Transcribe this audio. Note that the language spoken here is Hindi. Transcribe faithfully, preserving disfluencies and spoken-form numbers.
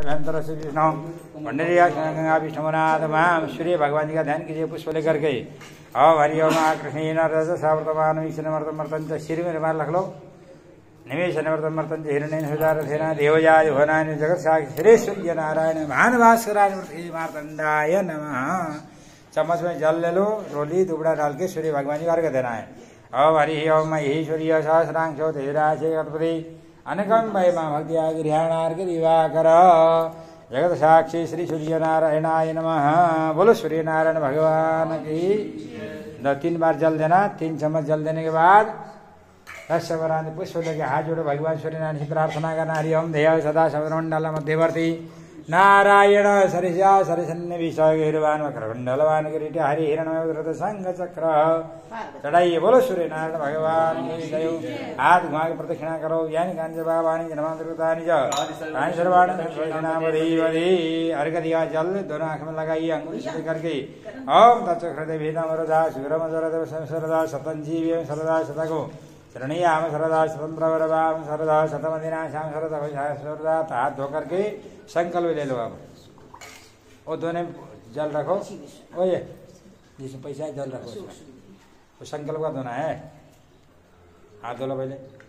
अभ्यंतर से विष्णु पंडित गंगा विष्णुनाथ माम सूर्य भगवान जी का ध्यान कीजिए पुष्प लेकर के। ओम हरि ओम कृष्ण रज सावर्तमान मर्तन सिर में रुमाल रख लो। निवेश नवर्तन हिरण्य हृदय धेना देवजाय भुवनानि जगत साक्षी श्री सूर्य नारायण भानुभास्कराय मार्तंडाय नमः। चम्मच में जल ले लो, रोली दुबड़ा डाल के सूर्य भगवान जी को अर्घ्य देना है। ओम हरि ओम मही सूर्य सहस्रांशो धीराशे गणपति अनकम भय मां भक्ति गृहाणार्घ दिवाकर जगत साक्षी श्री सूर्य नारायणाय नमः। बोलो सूर्य नारायण भगवान की। तीन बार जल देना। तीन चम्मच जल देने के बाद दशवरान पुष्प लेके हाथ जोड़ो भगवान सूर्य नारायण से प्रार्थना करना। हरि ओम देय सदा सवरमंडल मध्यवर्ती नारायण सरिषा सरिसन्य विषयवान मकरकुंडलवान किरीट हरि हिरण्य संघ चक्र चढ़ाइए। बोलो सूर्य नारायण भगवान की जय। हाथ घुमा के प्रदक्षिणा करो। यानी कांज बाबानी जनमांतृतानि च सर्वाणि सर्वजनामधीवधि। अर्घ दिया जल दोनों आंख में लगाइए अंगुली से करके। ओम तत्सुहृदय भेदमरदा सुरमजरद सरदा शतंजीव सरदा शतको शरणीयाम सरदा स्वतंत्रवरवाम सरदा शतमदिना श्याम सरदा सरदा। हाथ धो करके संकल्प ले लो। अब वो दोनों जल रखो। ओ ये जिसमें पैसा है जल रखो। वो संकल्प का दोना है। हाथ धो लो पहले।